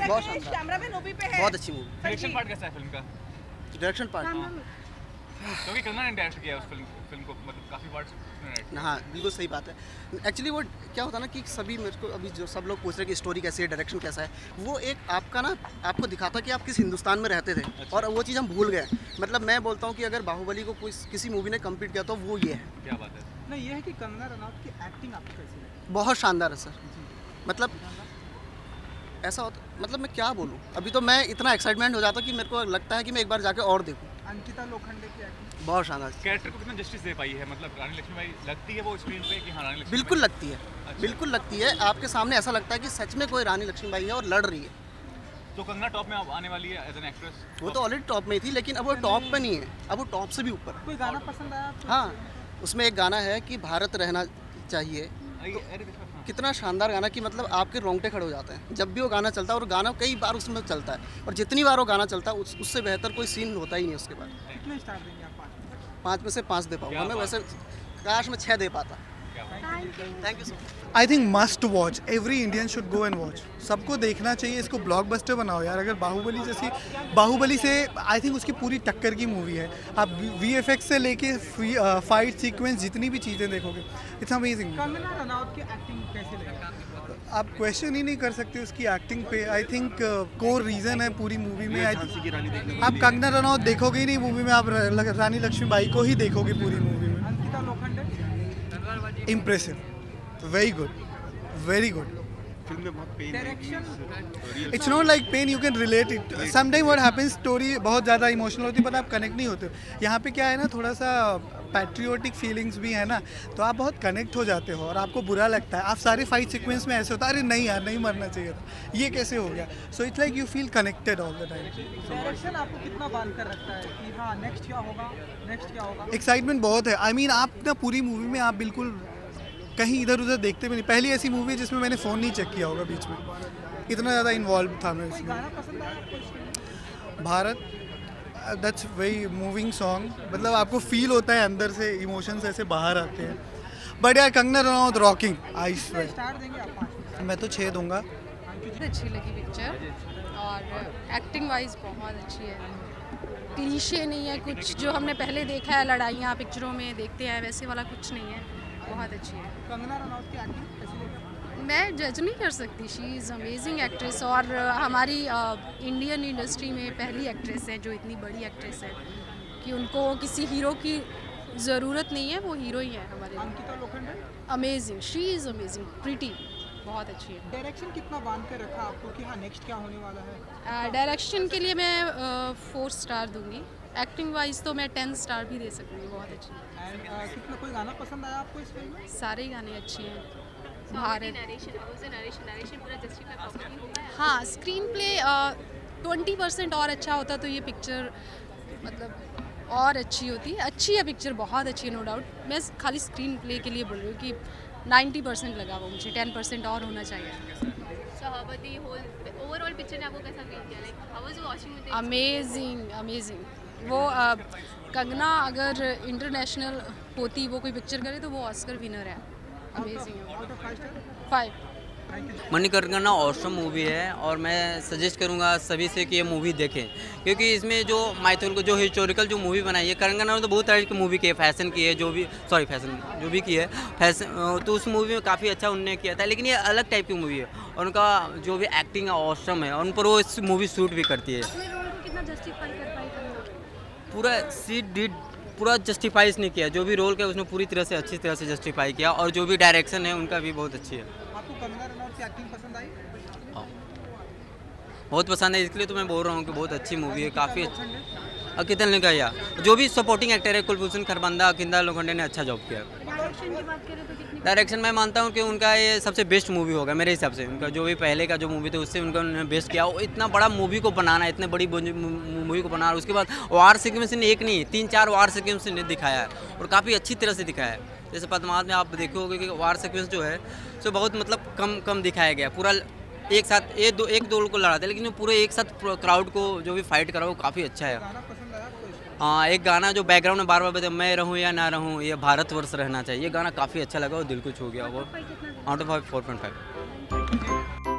बहुत शानदार, cameraman OP पे है। बहुत अच्छी मूवी। डायरेक्शन पार्ट कैसा है फिल्म का? डायरेक्शन पार्ट, क्योंकि कंगना ने डायरेक्ट किया उस फिल्म को, मतलब काफी पार्ट्स उसने डायरेक्ट। हाँ बिल्कुल सही बात है। एक्चुअली वो क्या होता है ना कि सभी मेरे को अभी जो सब लोग पूछ रहे हैं कि स्टोरी कैसी है, डायरेक्शन कैसा है, वो एक आपका ना आपको दिखाता कि आप किस हिंदुस्तान में रहते थे। अच्छा। और वो चीज़ हम भूल गए। मतलब मैं बोलता हूँ कि अगर बाहुबली को कोई किसी मूवी ने कम्पीट किया तो वो ये है। क्या बात है। नहीं, ये है कि कंगना रनौत की एक्टिंग आपको कैसी लगी? बहुत शानदार है सर। मतलब ऐसा होता, मतलब मैं क्या बोलूँ, अभी तो मैं इतना एक्साइटमेंट हो जाता कि मेरे को लगता है कि मैं एक बार जाके और देखूँ। अंकिता लोखंडे की एक्टिंग बहुत शानदार। कैरेक्टर को कितना जस्टिस दे पाई है, मतलब रानी लक्ष्मीबाई लगती है वो स्क्रीन पे कि हाँ रानी लक्ष्मीबाई? बिल्कुल लगती है, अच्छा। बिल्कुल लगती है। आपके सामने ऐसा लगता है कि सच में कोई रानी लक्ष्मीबाई है और लड़ रही है। तो कंगना टॉप में आने वाली है एज एन एक्ट्रेस? वो तो ऑलरेडी टॉप में ही थी, लेकिन अब वो टॉप पे नहीं है, अब वो टॉप से भी ऊपर है। कोई गाना पसंद आया आपको? हाँ, उसमें एक गाना है कि भारत रहना चाहिए। अरे देखो कितना शानदार गाना कि मतलब आपके रोंगटे खड़े हो जाते हैं जब भी वो गाना चलता है। और गाना कई बार उसमें चलता है और जितनी बार वो गाना चलता है उससे बेहतर कोई सीन होता ही नहीं उसके बाद। कितने स्टार देंगे आप? 5 में से 5 दे पाऊँगा मैं, वैसे काश में 6 दे पाता। Thank you so much. I think must watch, every Indian should go and watch. सबको देखना चाहिए, इसको ब्लॉकबस्टर बनाओ यार। अगर बाहुबली से आई थिंक उसकी पूरी टक्कर की मूवी है। आप VFX से लेके फाइट सीक्वेंस जितनी भी चीज़ें देखोगे, इट्स अमेजिंग। कंगना रनौत की एक्टिंग कैसी लगी? आप क्वेश्चन ही नहीं कर सकते उसकी एक्टिंग पे। आई थिंक कोर रीज़न है पूरी मूवी में। आप कंगना रनौत देखोगे ही नहीं मूवी में, आप रानी लक्ष्मीबाई को ही देखोगे पूरी मूवी में। Ankita Lokhande impressive, very good, very good. Direction it's not like pain, you can relate it. Sometime what happens, story बहुत ज़्यादा इमोशनल होती है पर आप कनेक्ट नहीं होते। यहाँ पे क्या है ना, थोड़ा सा पैट्रियोटिक फीलिंग्स भी है ना, तो आप बहुत कनेक्ट हो जाते हो और आपको बुरा लगता है। आप सारे फाइट सीक्वेंस में ऐसे होता है, अरे नहीं यार नहीं मरना चाहिए था, ये कैसे हो गया। So it's like you feel connected all the time. Direction आपको कितना बांध कर रखता है कि हाँ नेक्स्ट क्या होगा, नेक्स्ट क्या होगा? एक्साइटमेंट बहुत है। आई मीन आप ना पूरी मूवी में आप बिल्कुल कहीं इधर उधर देखते भी नहीं। पहली ऐसी मूवी है जिसमें मैंने फ़ोन नहीं चेक किया होगा बीच में, इतना ज़्यादा इन्वॉल्व था मैं कोई इसमें। गाना पसंद आया आपको इसमें? Bharat, that's very moving song. मतलब आपको फील होता है अंदर से, इमोशंस ऐसे बाहर आते हैं। बट यार कंगना रनौत रॉकिंग, आई कितने स्वेयर। स्टार देंगे आप? 5 में? मैं तो 6 दूंगा। अच्छी लगी पिक्चर और एक्टिंग वाइज बहुत अच्छी है। क्लीशे नहीं है कुछ जो हमने पहले देखा है लड़ाइयाँ पिक्चरों में देखते हैं, वैसे वाला कुछ नहीं है, बहुत अच्छी है। कंगना रनौत की एक्टिंग कैसी लगी? मैं जज नहीं कर सकती, शी इज़ अमेजिंग एक्ट्रेस और हमारी इंडियन इंडस्ट्री में पहली एक्ट्रेस है जो इतनी बड़ी एक्ट्रेस है कि उनको किसी हीरो की ज़रूरत नहीं है, वो हीरो ही है हमारे लिए। Ankita Lokhande amazing, she is amazing, pretty, बहुत अच्छी है। डायरेक्शन कितना बांध कर रखा आपको कि हाँ नेक्स्ट क्या होने वाला है? डायरेक्शन के लिए मैं 4 स्टार दूंगी। एक्टिंग वाइज तो मैं 10 स्टार भी दे सकती हूँ, बहुत अच्छी है। एंड कितना कोई गाना पसंद आया आपको इस फिल्म में? सारे गाने अच्छे हैं। भारत, हाँ स्क्रीन प्ले 20% और अच्छा होता तो ये पिक्चर मतलब और अच्छी होती। अच्छी है पिक्चर, बहुत अच्छी है नो डाउट। मैं खाली स्क्रीन प्ले के लिए बोल रही हूँ कि 90% लगा वो मुझे, 10% और होना चाहिए। ओवरऑल पिक्चर ने आपको कैसा फील किया? Like how was watching with? Amazing, amazing. वो कंगना अगर इंटरनेशनल होती, वो कोई पिक्चर करे तो वो ऑस्कर विनर है। अमेजिंग है। Out of 5 star? 5। Manikarnika awesome movie है और मैं सजेस्ट करूंगा सभी से कि ये मूवी देखें, क्योंकि इसमें जो माइथोलॉजिकल जो हिस्टोरिकल जो मूवी बनाई है, कंगना ने तो बहुत तरह की मूवी की है, फैशन की है, जो भी की है फैशन, तो उस मूवी में काफ़ी अच्छा उन्होंने किया था। लेकिन ये अलग टाइप की मूवी है और उनका जो भी एक्टिंग है ऑसम है और उन पर वो इस मूवी शूट भी करती है। अपने रोल को कितना जस्टिफाई कर पाई कंगना? पूरा जस्टिफाइज नहीं किया, जो भी रोल किया उसने पूरी तरह से अच्छी तरह से जस्टिफाई किया और जो भी डायरेक्शन है उनका भी बहुत अच्छी है। आपको कंगना रनौत की एक्टिंग पसंद आई? हाँ, बहुत पसंद है, इसलिए तो मैं बोल रहा हूँ कि बहुत अच्छी मूवी है, काफ़ी अकितन ने कहा जो भी सपोर्टिंग एक्टर है कुलभूषण खरबंदा, अंकिता लोखंडे ने अच्छा जॉब किया। डायरेक्शन की बात करें तो कितनी? डायरेक्शन मैं मानता हूँ कि उनका ये सबसे बेस्ट मूवी होगा मेरे हिसाब से। उनका जो भी पहले का जो मूवी था उससे उन्होंने बेस्ट किया। वो इतना बड़ा मूवी को बनाना, इतने बड़ी मूवी को बनाना, उसके बाद वार सीक्वेंस ने एक नहीं 3-4 वार सीक्वेंस ने दिखाया है और काफ़ी अच्छी तरह से दिखाया है। जैसे पद्मावत में आप देखोगे कि वार सीक्वेंस जो है सो बहुत मतलब कम दिखाया गया। पूरा एक साथ एक दो को लड़ा था, लेकिन पूरे एक साथ क्राउड को जो भी फाइट करा वो काफ़ी अच्छा है। गाना पसंद आया आपको इसमें? हाँ, एक गाना जो बैकग्राउंड में बार बार बता, मैं रहूँ या ना रहूँ, ये भारतवर्ष रहना चाहिए, ये गाना काफ़ी अच्छा लगा और दिल को छू गया। वो आउट ऑफ 4.5।